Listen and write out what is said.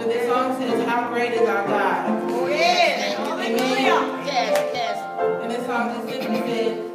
But this song says, how great is our God? Yes. Hallelujah. Amen. Yes, yes. And this song just simply said,